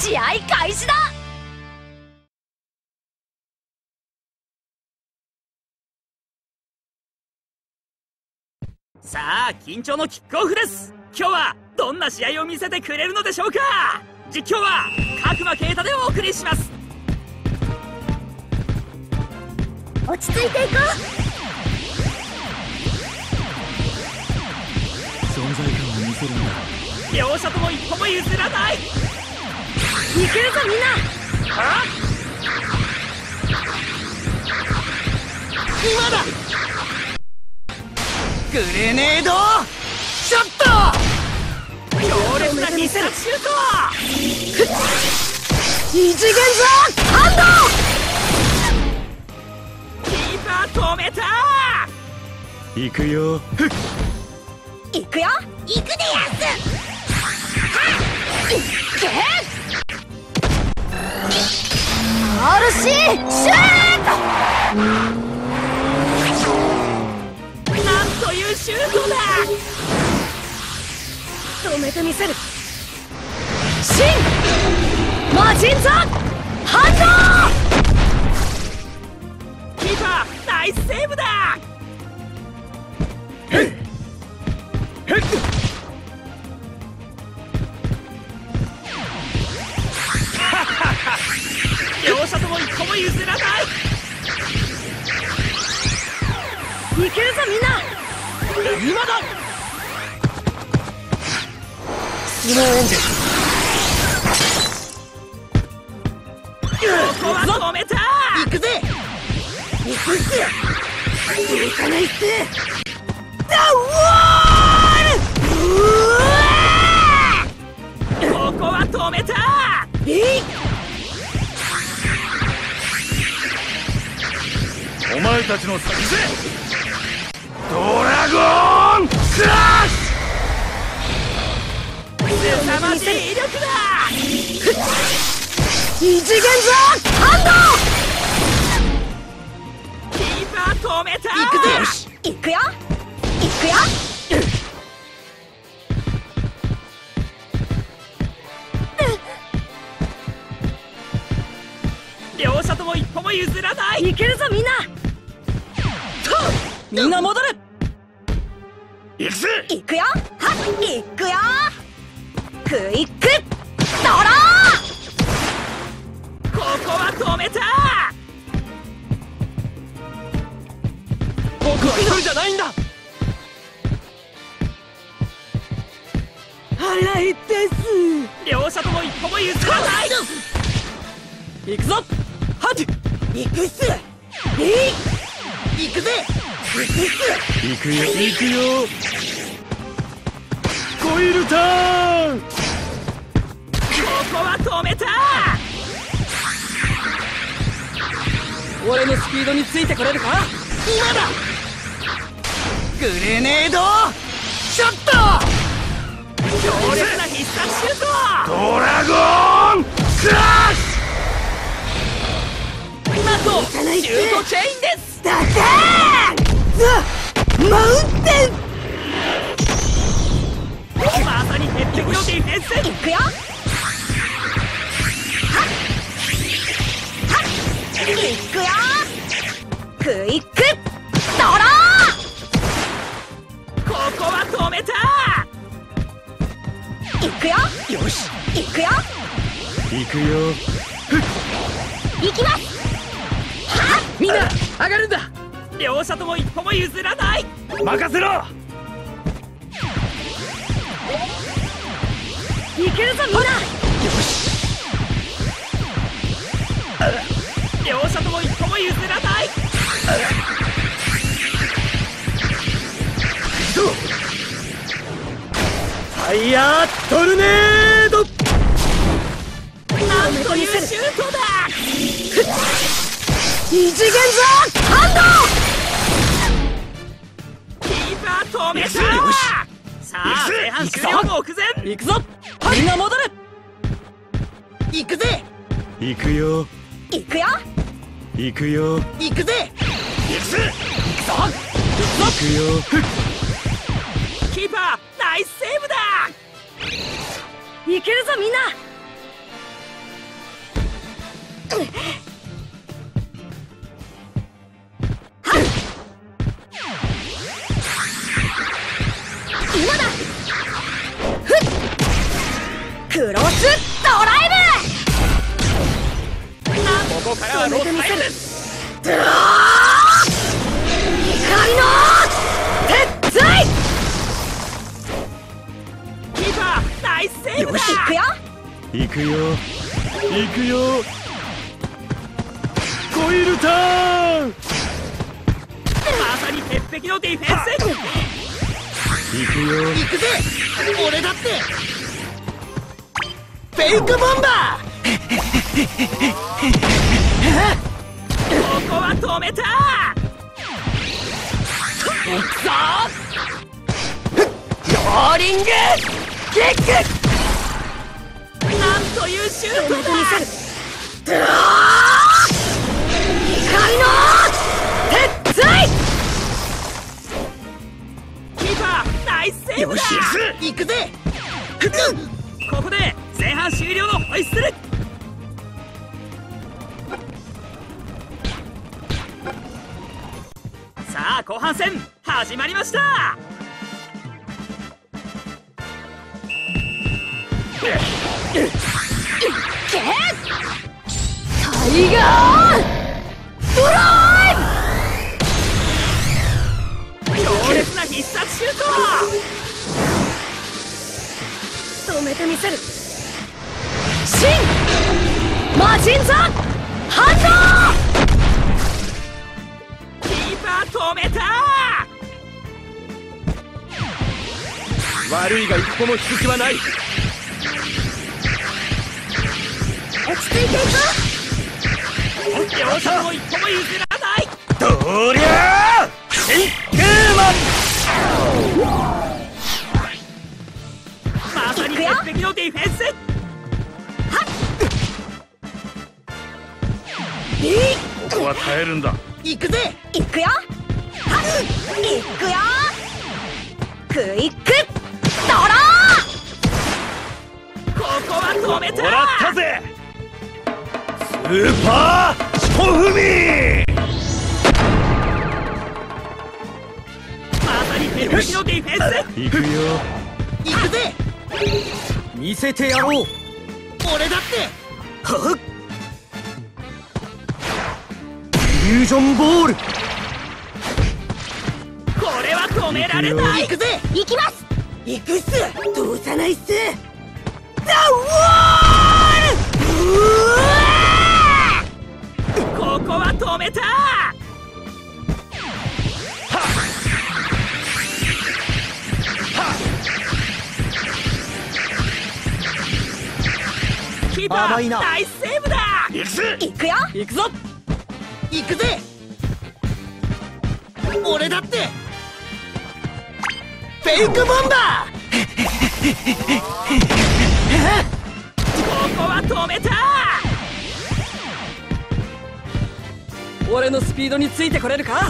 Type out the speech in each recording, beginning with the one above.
試合開始だ。 さあ緊張のキックオフです。今日はどんな試合を見せてくれるのでしょうか。実況は角間啓太でお送りします。 落ち着いていこう。 存在感を見せるんだ。 両者とも一歩も譲らない。 いけるぞみんな。 今だ。 グレネードショット。 強烈な必殺シュート。 異次元ザハンキーパー止めた。 行くよ。 ド。いくよ。いくでやす。いけ。RC シュート。 なんというシュートだ。 止めてみせる。シンマジンザハンキーパーナイスセーブだ。両者とも一歩も譲らない。 ド。いけるぞみんな。 今だ。 スノーエンジェここは止めた。 ル行くぜ。行くっす。行かないっす。 ここは止めた。 お前たちの先ぜ。ドラゴンクラッシ凄まじい威力だ。 異次元ザハンキーパー止めた。 ド。いくよ。いくよ。 両者とも一歩も譲らない。 いけるぞみんな。 みんな戻れ。 行くぜ。 いくよ。はっいくよ。クイックドロここは止めた。僕は一人じゃないんだ。 ー。腹減ったっ両者とも一歩も譲らない。行くぞ。はっ。 す。いくっす。 行くぜ。行くっす。行くよ。行くよ。コイルターン。 ここは止めた。 俺のスピードについてこれるか。今だ。グレネードショット。 強烈な必殺シュート。 ドラゴンクラッシなんとシュートチェインです。 だぜー。ザ・マウンテン。 まさに鉄壁のディフェンス。 いくよ。はっいくよ。クイックドロここは止めた。 ー。いくよ。 よし。 いくよ。 行くよ。 いきます。 みんな上がるんだ。両者とも一歩も譲らない。 任せろ。 いけるぞみんな。 両者とも一歩も譲らない。 ファイヤートルネード。 なんというシュートだ。 異次元ザハンキーパー止めた。さあ前半終了目前。行くぞ。みんな戻れ。 行くぜ。行くよ。 ド。いくよ。 行くよ。 行くぜ。行くぜ。行くぞ。 行くよ。 キーパーナイスセーブだ。 いけるぞみんな。 今だ。ふっ、クロスドライブ。 ここからはロスタイムです。 怒りの鉄槌。 キーパーナイスセーブだ。 いくよ。 行くよ行くよ。コイルターン。 まさに鉄壁のディフェンス。 行くよ行くぜ。俺だってフェイクボンバここは止めた。 ー。行くぞ。ローリングキック。 なんというシュートだ。 怒りの鉄槌。 キーパーナイスセーブだ。 行くぜ。 ここで前半終了のホイッスル。さあ後半戦始まりました。 タイガードライブ。 強烈な必殺シュート。 止めてみせる。新魔神座反応。 キーパー止めた。 悪いが一歩も引く気はない。 落ち着いていこ両者も一歩も譲らない。 どりゃーシンクーまさに鉄壁のディフェンス。 ここは耐えるんだ。 行くぜ。 う。いくよ。はっ、いくよ。クイックドロここは止めた。 もらったぜ。スーパーひとふみ。 まさに鉄壁のディフェンス。 行くよ行くぜ。 見せてやろう。 俺だってはっイリュージョンボール。 これは止められない。 行くぜ。 ー。いきます。 行くっす。通さないっす。 ここは止めた。キーパ甘いなーナイスセーブだ。 いくよ。 行くぞ。行くぜ。俺だってフェイクボンバここは止めた。 俺のスピードについてこれるか。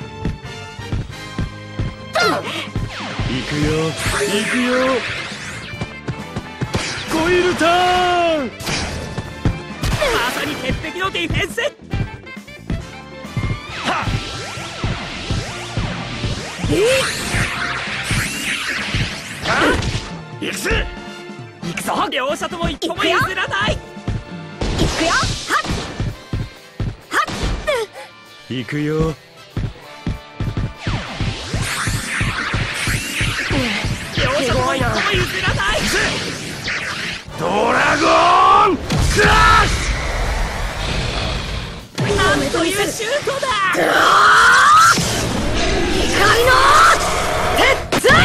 行くよ行くよ。コイルターン。 まさに鉄壁のディフェンス。 行くぜ。 行くぞ。 両者とも一歩も譲らない。 いくよ。はっはっ。 行くよ。 両者とも一歩も譲らない。 ドラゴンクラッシなんというシュートだ。 怒りの鉄槌。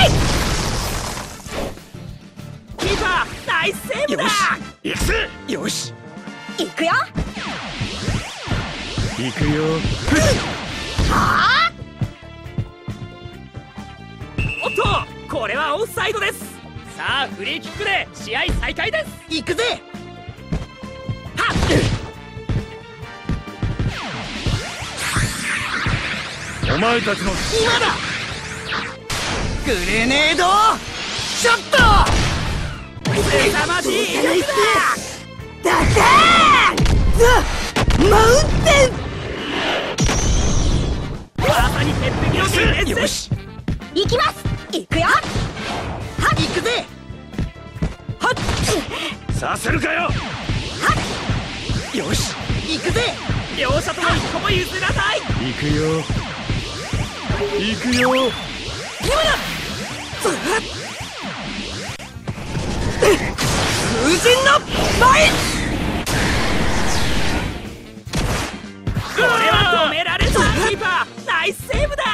キーパーナイスセーブだ。 ュ。行くぜ。 よし。 いくよ。 行くよ。 はおっとこれはオフサイドです。さあフリーキックで試合再開です。 行くぜ。 お前たちの今だ。グレネードショット。 凄まじい威力だ。 だけザ・マウンテン。 まさに鉄壁のディフェンス。 よし。 いきます。いくよ。 くぜ。 はっさせるかよ。はっよし行くぜ。 両者とも一個も譲らない。 行くよ行くよ。 今だ。風神の舞。 これは止められた。キーパーナイスセーブだ。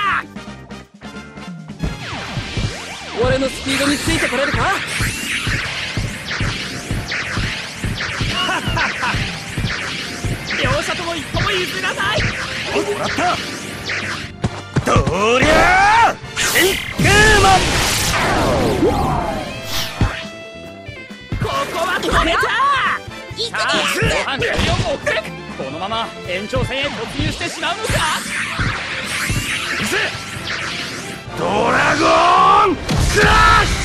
俺のスピードについてこれるか。 両者とも一個も譲らない。 もらった。どりゃあシンクーマン。 ここは止めた。さあ後半14も遅れ。このまま延長戦へ突入してしまうのか。 行くぜ。ドラゴンクラッシ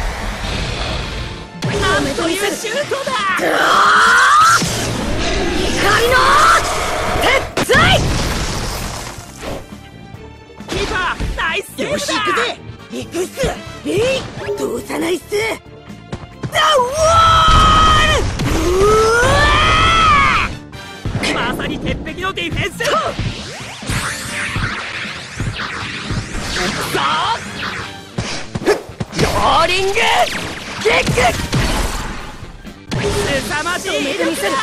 ュ。 なんというシュートだ。 光の鉄槌。 キーパーナイスセーブだ。 よし行くぜ。行くっす。 通さないっす。 まさに鉄壁のディフェンス。さあローリングキック。 凄まじい威力だ。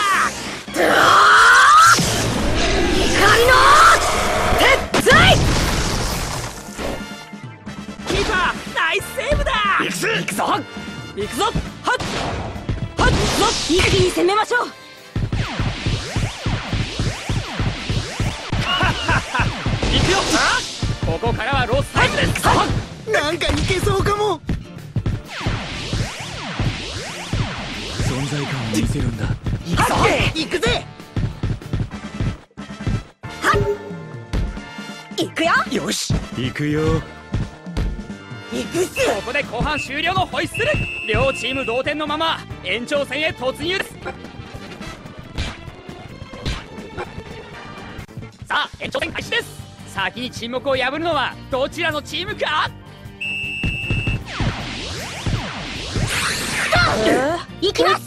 光の鉄槌。 キーパーナイスセーブだ。 行くぜ。 行くぞ。行くぞ。はっはっ行くぞ。 一気に攻めましょう。 行くよ。ここからはロスタイムです。 なんかいけそうかも。 存在感を見せるんだ。 行くぞ。行くぜ。 行くよ。 よし行くよ。 行くっす。 ここで後半終了のホイッスル。両チーム同点のまま延長戦へ突入です。さあ延長戦開始です。先に沈黙を破るのはどちらのチームか。 行きます。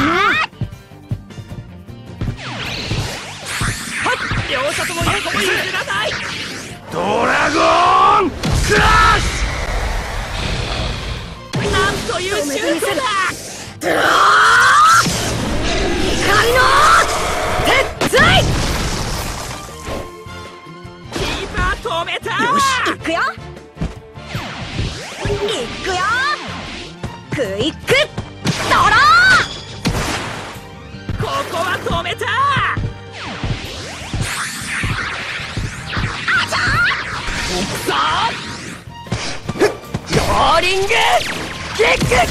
両者とも一個も譲らない。 ドラゴンクラッシなんというシュートだ。 光の鉄槌。 キーパー止めた。 よし行くよ。行くよ。クイックドロここは止めた。さあーローリングキック。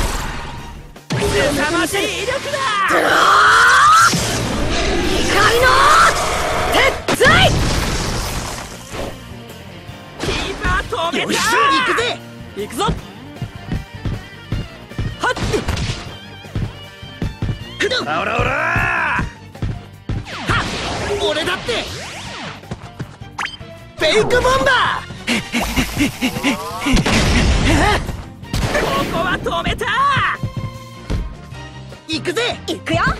凄まじい威力だ。 光の鉄槌。 キーパー止めた。 よし行くぜ。行くぞ。はっュ。オラオラ俺だってフェイクボンバここは止めた。 ー。行くぜ。 行くよ。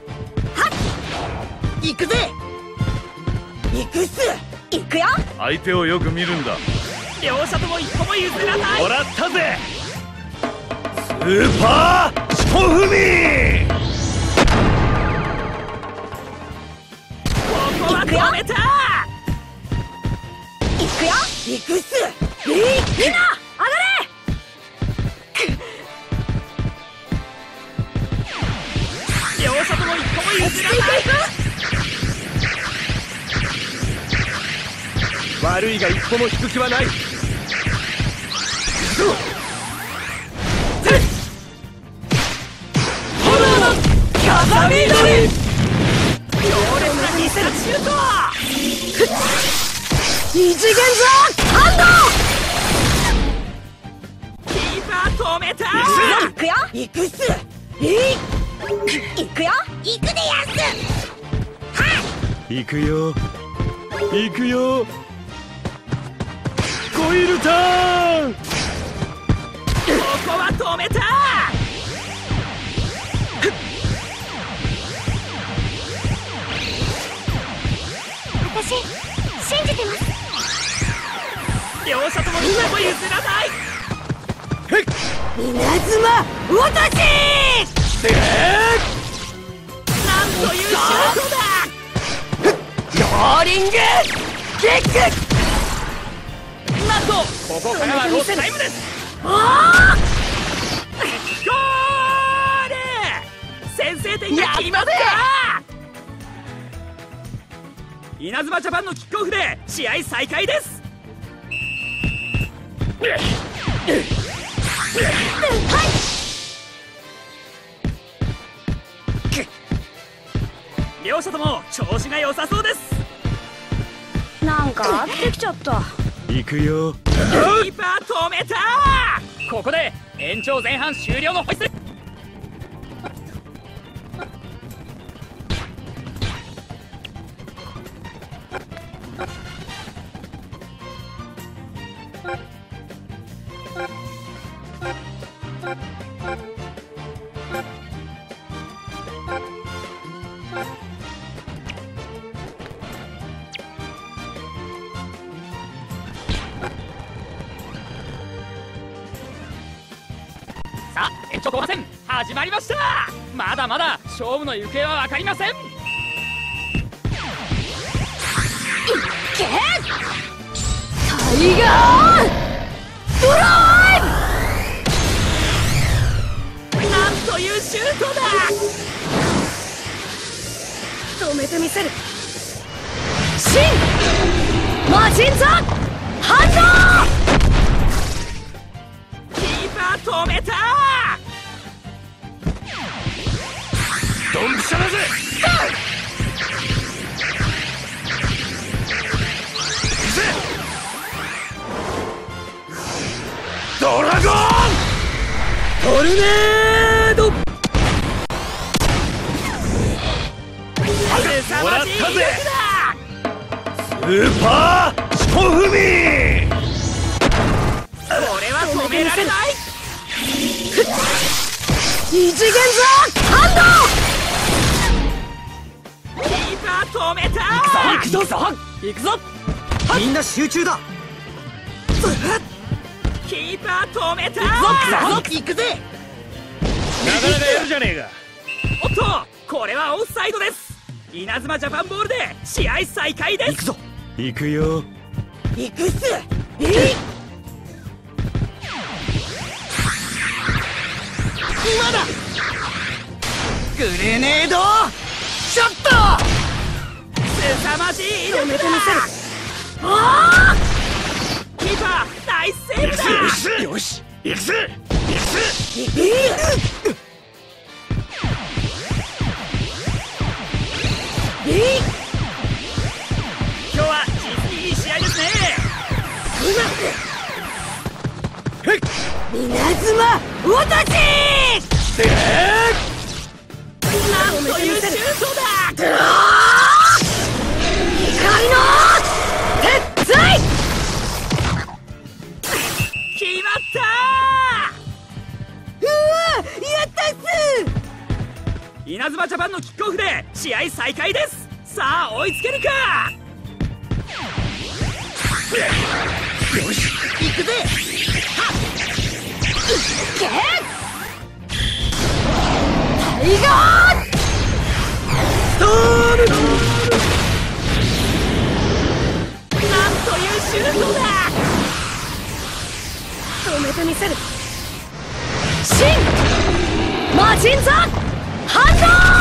行くぜ。行くっす。 行くよ。 相手をよく見るんだ。 両者とも一個も譲らない。 もらったぜ。スーパーシポフミ。 ここは止めた。 行くよ。 行くっす。 みんな上がれ。 両者とも一個も譲らない。 悪いが一歩も引く気はない。 風見鳥。 強烈な必殺シュート。 異次元ザハンキーパー止めた。 ド。行くよ。 行くっす。 行くよ。行くでや行くよ行くよ。コイルターン。 ここは止止めた。 私信じてます。 両者とも一歩譲らない。 稲妻私なんというシュートだ。 ローリングキック。 なんとここからはロスタイムです。 あゴール。先制点が決まった。稲妻ジャパンのキックオフで試合再開です。両者とも調子が良さそうです。 なんか飽きてきちゃった。 行くよ。 キーパー止めた。ここで延長前半終了のホイッスル。さあ延長後半戦始まりました。まだまだ勝負の行方は分かりません。 タイガードライブ。 なんというシュートだ。 止めてみせる。シンマジンザ反応。 キーパー止めた。 ドンピシャだぜ。ドラゴントルネード。 凄まじい威力だ。 スーパー四股踏み。 これは止められない。 異次元ザ反キーパー止めた。 行くぞ行くぞ。みんな集中だ。 キーパー止めた。 行くぜ。 なかなかやるじゃねえか。 おっとこれはオフサイドです。稲妻ジャパンボールで試合再開です。 行くぞ。 行くよ。 行くっす。今だ。グレネードショット。 凄まじい威力だ。 あキーパーナイスセーブだ。 よし行くぜ。 今日は実にいい試合ですね。 稲妻私なんというシュートだ。 光の鉄槌。 決まったやったっす。 稲妻ジャパンのキックオフで試合再開です。さあ追いつけるか。 よし行くぜ。 タイガーストーム。 なんというシュートだ。 止めてみせる。シンマジンザ反応。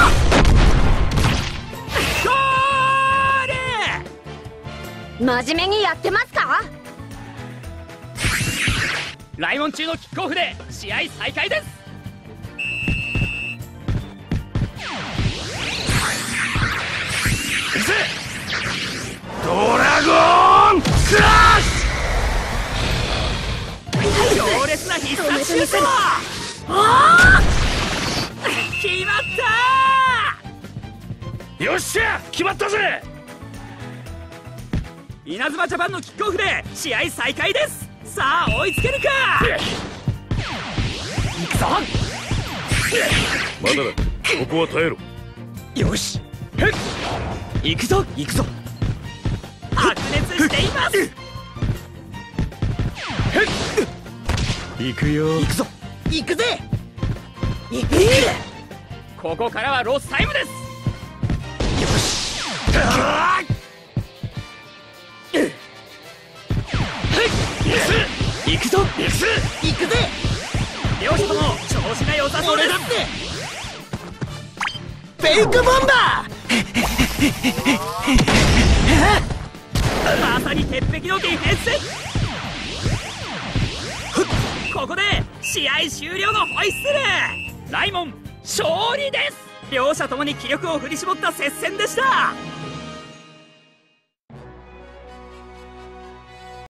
ゴール。 真面目にやってますか。 ライモン中のキックオフで試合再開です。 行くぜ。ドラゴンクラッシ強烈な必殺シュート。決まったュ。よっしゃ決まったぜ。 稲妻ジャパンのキックオフで試合再開です。さあ追いつけるか。 行まだだ、ここは耐えろ。 よし、行くぞ行くぞ。 白熱しています。 行くよ。 行くぞ行くぜ。行く。 ここからはロスタイムです。 よし。行くぞ行くぜ。 両者とも調子が良さそうです。 俺だってフェイクボンバまさに鉄壁のディフェンス。ここで試合終了のホイッスル。ライモン勝利です。両者ともに気力を振り絞った接戦でした。